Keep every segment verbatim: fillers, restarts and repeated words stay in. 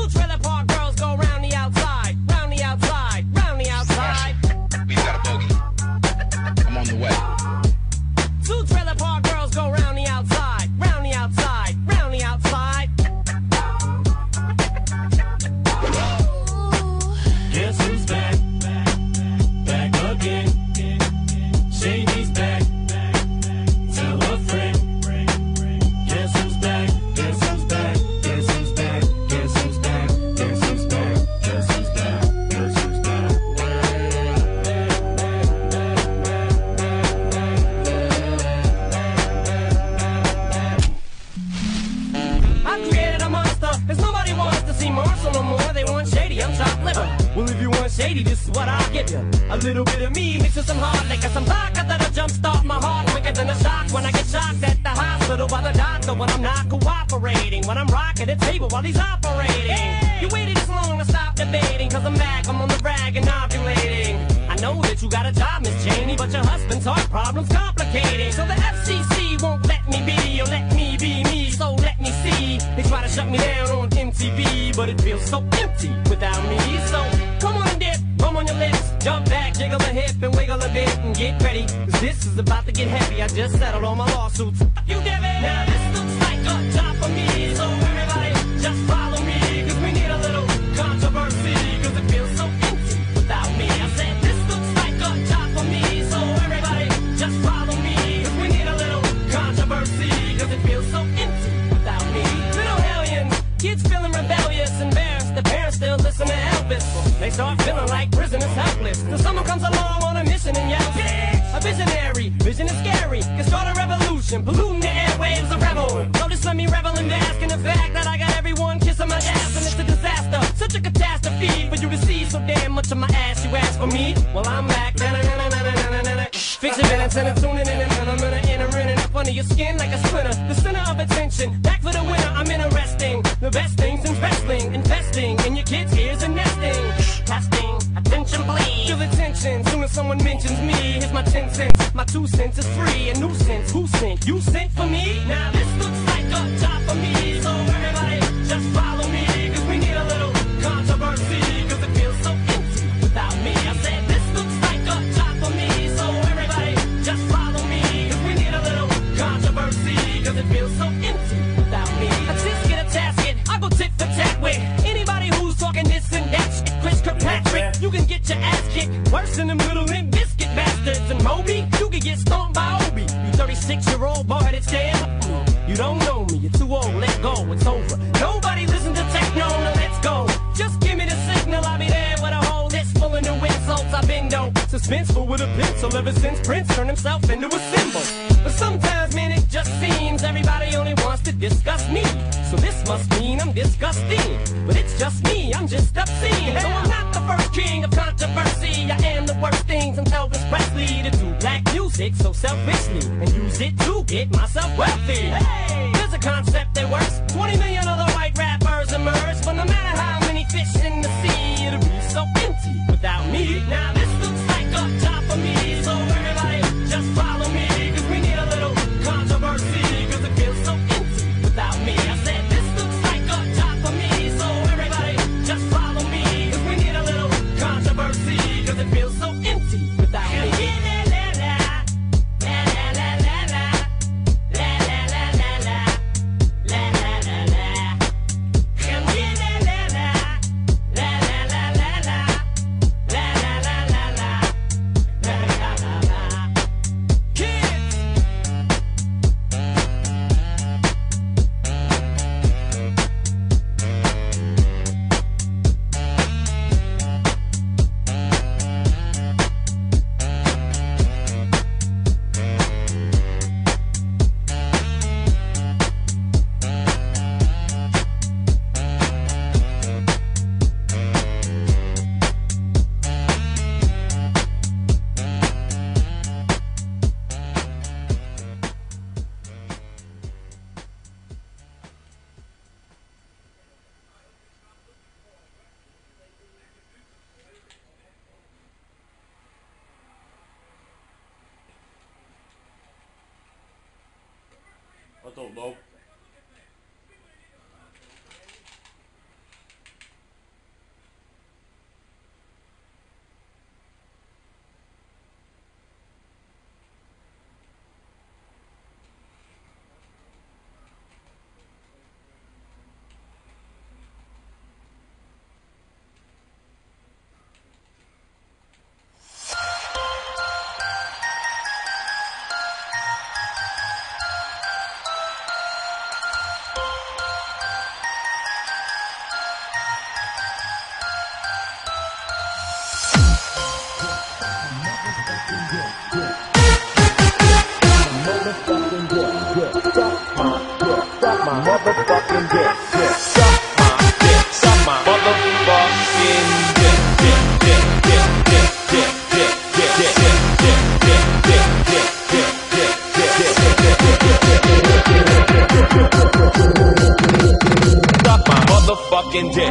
Two trailer park girls go round the outside, round the outside, round the outside. We've got a bogey. I'm on the way. Two trailer park girls go round the outside, round the outside, round the outside. Guess who's back? Back again. Shady's back. Tell a friend. Guess who's back? Guess who's back? Guess who's back? Guess who's back? Guess who's back? Guess who's back? Guess who's back? I created a monster, cause nobody wants to see Marshall no more. They want Shady, I'm chopped liver. Well, if you want Shady, this is what I'll give you. A little bit of me mixed with some hard liquor, some vodka that'll jumpstart my heart quicker than a shock when I get shocked at the hospital by the doctor when I'm not cooperating. When I'm rocking the table while he's operating. Hey! You waited this long to stop debating, cause I'm back, I'm on the rag and ovulating. I know that you got a job, Miss Cheney, but your husband's heart problem's complicating. So the F C C won't let me be, or let me be me, so let me see. They try to shut me down on M T V, but it feels so empty without me. So come on and dip, bum on your lips, jump back, jiggle a hip and wiggle a bit and get ready, cause this is about to get heavy. I just settled all my lawsuits. You did it! Now this looks like a job for me, so everybody just follow me, cause we need a little controversy, cause it feels so empty without me. I said this looks like a job for me, so everybody just follow me, cause we need a little controversy, cause it feels so empty without me. Little hellions, kids feeling rebellious, embarrassed, the parents still listen to Elvis. They start feeling like prisoners helpless, till someone comes along on a mission and yells, a visionary, vision is scary, can start a revolution, polluting the airwaves, a rebel. So just let me revel and bask in the fact that I got everyone kissing my ass, and it's a disaster, such a catastrophe for you to see so damn much of my ass. You ask for me, well I'm back. Fix your minutes and I'm tuning in and I'm gonna enter in and up under your skin like a splinter. The center of attention, back for the winner, I'm interesting. The best things in wrestling, investing in your kids' ears and nesting. Testing, attention please. Feel the tension, soon as someone mentions me. Here's my ten cents, my two cents is free. A nuisance, who sent? You sent for me? Now this looks like a job for me, so everybody just follow me, cause we need a little controversy, cause it feels so empty without me. I said this looks like a job for me, so everybody just follow me, cause we need a little controversy, cause it feels so empty without me. I just get a tasket, I go tit for tat with anybody who's talking this and that shit. Chris Kirkpatrick, you can get your ass kicked worse than them little limp biscuit bastards. And Moby, you can get stomped by Obi. You thirty-six year old boy that's dead. You don't know me, you're too old, let go, it's over. Nobody listen to techno, now let's go. Just give me the signal, I'll be there with a whole list full of new insults. I've been dope, suspenseful with a pencil ever since Prince turned himself into a symbol. But sometimes, man, it just seems everybody only wants to discuss me. So this must mean I'm disgusting. But it's just me, I'm just obscene. So I'm not the first king of controversy. I am the worst things until Elvis Presley to do black music so selfishly and use it to get myself wealthy. Hey, there's a concept that works. twenty million other white rappers emerge, but no matter how many fish in the sea, it'll be so empty without me. Now this looks like a job for me, so everybody just follow me, cause we need a little controversy, cause it feels so empty without me. I said this looks like a job for me, so everybody just follow me, cause we need a little controversy, cause it feels so empty without me. I don't know. motherfucking dick.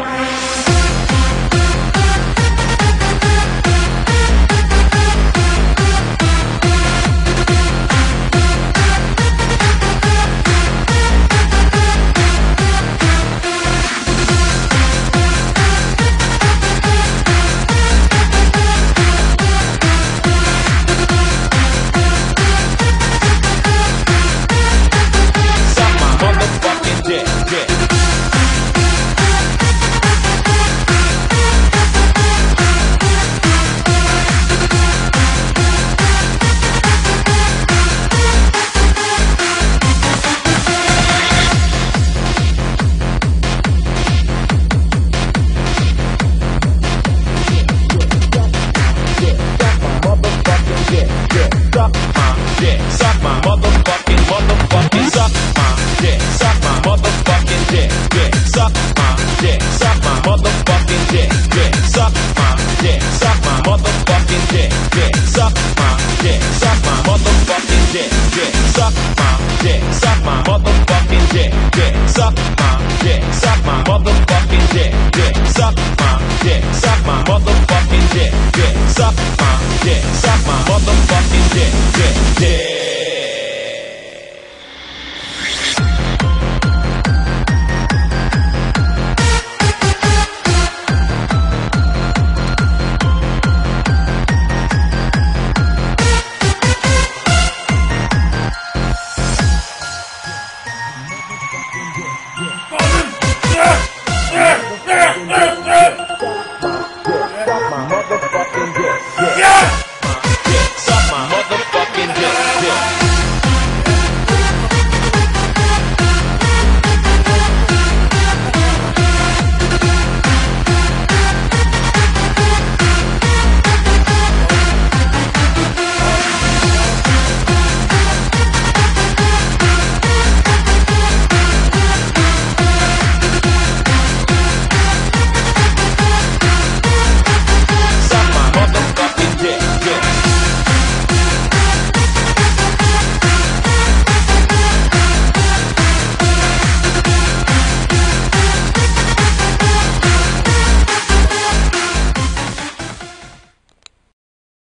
Suck my motherfucking, motherfucking, suck my dick, suck my motherfucking dick, dick, suck my dick, suck my motherfucking dick, dick, suck my dick, suck my motherfucking dick, dick, suck my dick, suck my motherfucking dick, dick, suck my dick, suck my motherfucking dick, dick, suck my dick, suck my motherfucking dick, dick, suck my dick, suck my motherfucking dick, dick, suck my dick, suck my motherfucking dick, dick, dick.